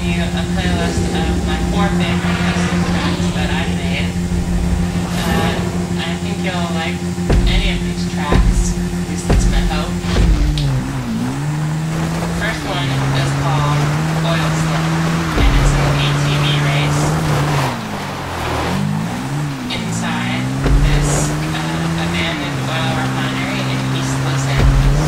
you a playlist of my 4 favorite custom tracks that I made. I think you'll like any of these tracks, at least that's my hope. The first one is called Oil Slick, and it's an ATV race. Inside this abandoned oil refinery in East Los Angeles.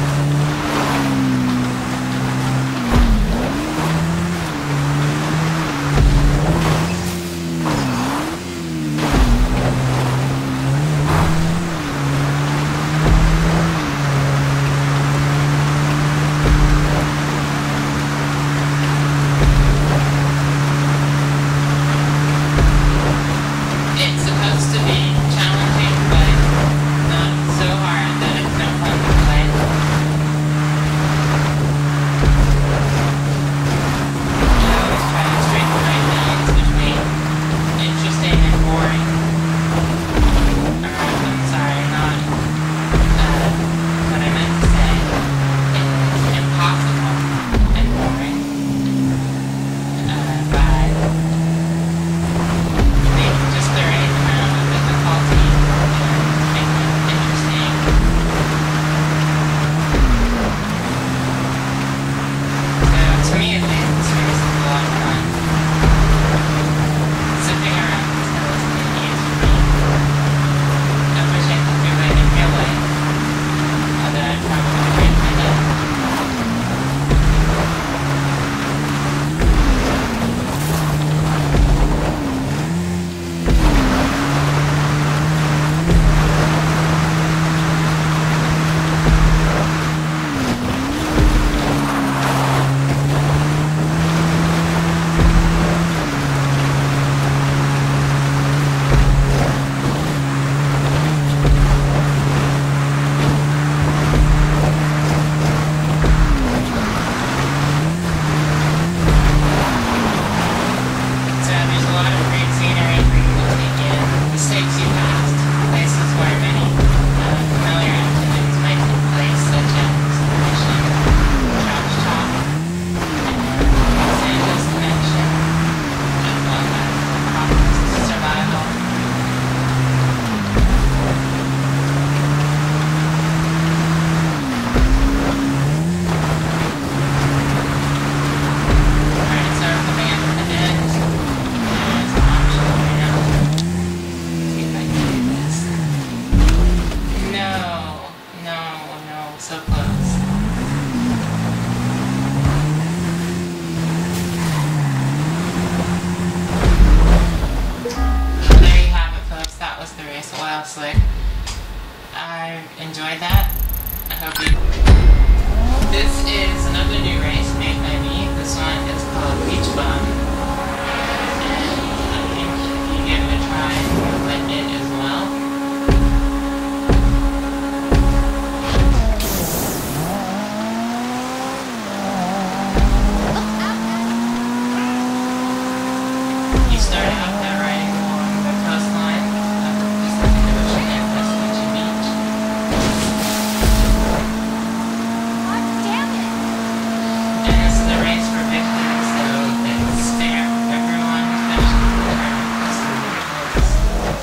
So close. There you have it, folks. That was the race Oil Slick. I enjoyed that. I hope you... This is another new race made by me. This one is called Beach Bum. And I think if you give it a try, you'll like it as well. You start out by riding along the coastline of the Pacific Ocean and West Beach Beach. God damn it! And this is a race for victory, so it's fair for everyone, especially the custom vehicles.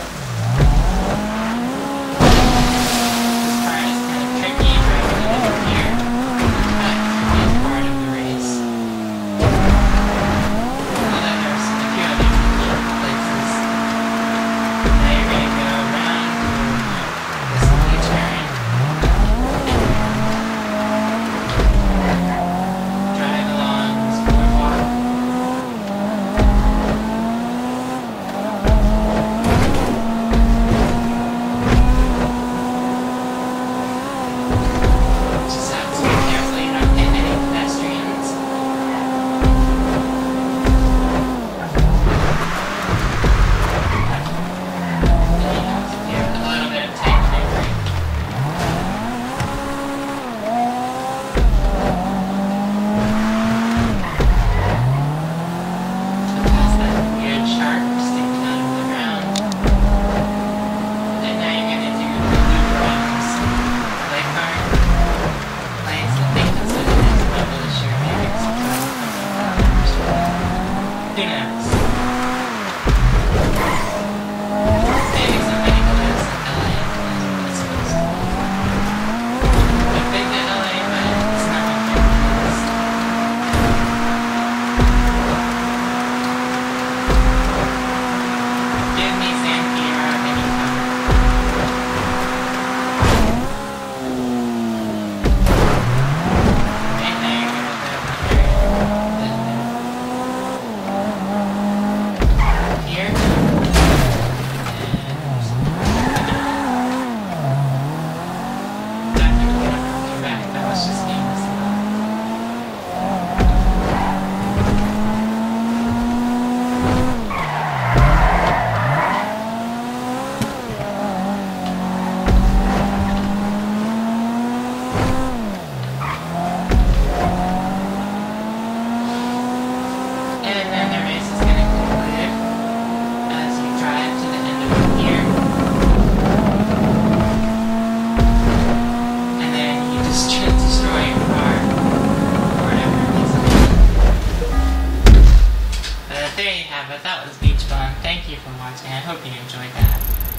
watching. I hope you enjoyed that.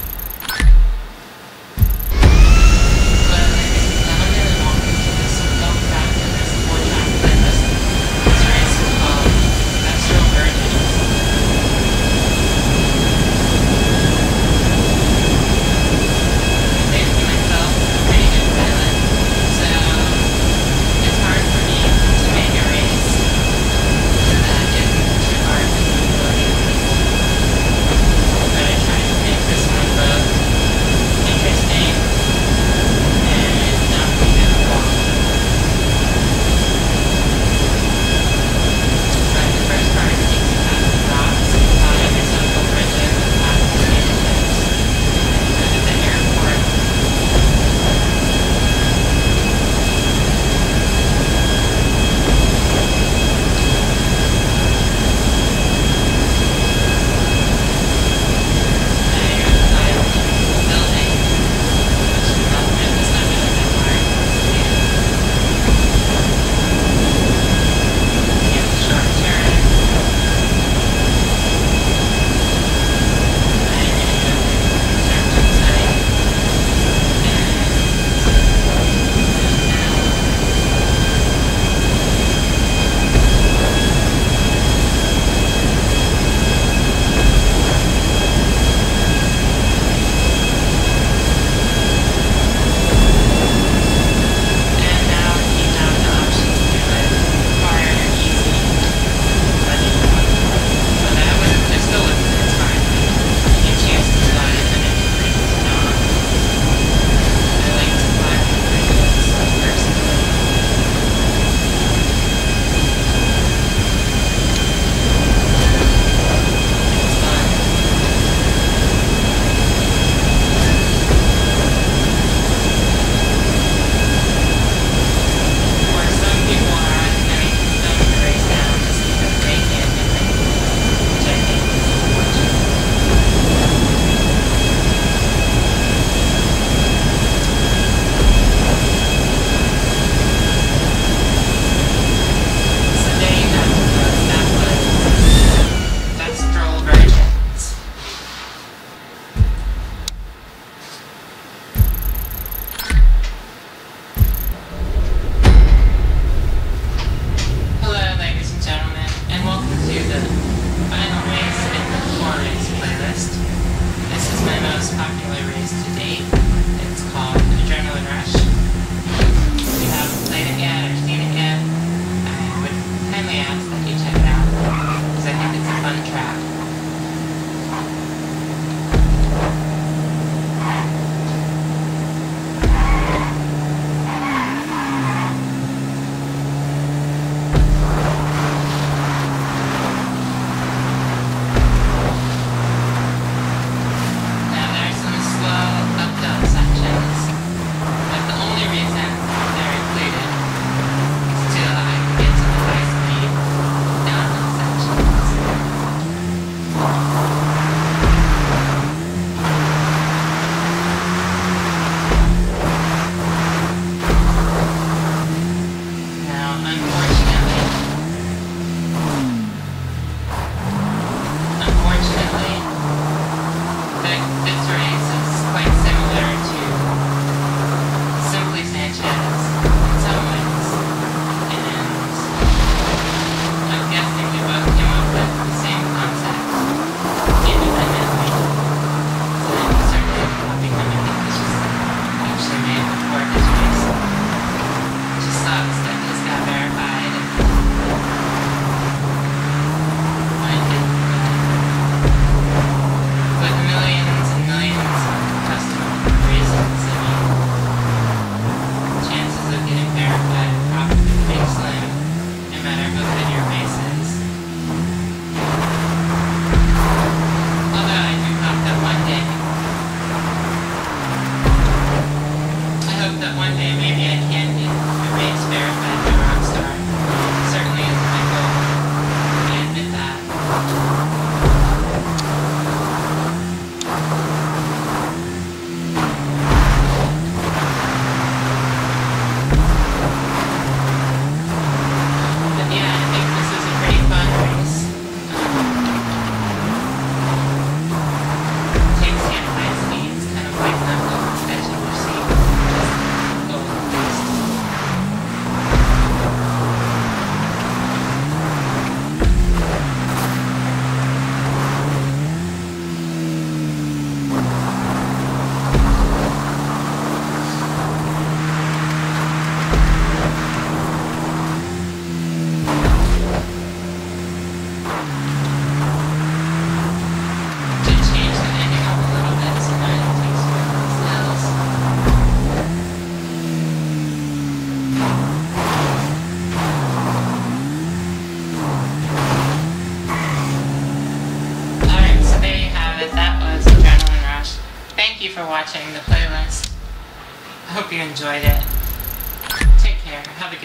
But I really won't get into this fact that there's 4 times that this race is called Natural Virgin. Basically myself, I'm pretty good pilot, so it's hard for me to make a race that isn't too hard for people. But I try to make you for watching the playlist. I hope you enjoyed it. Take care. Have a good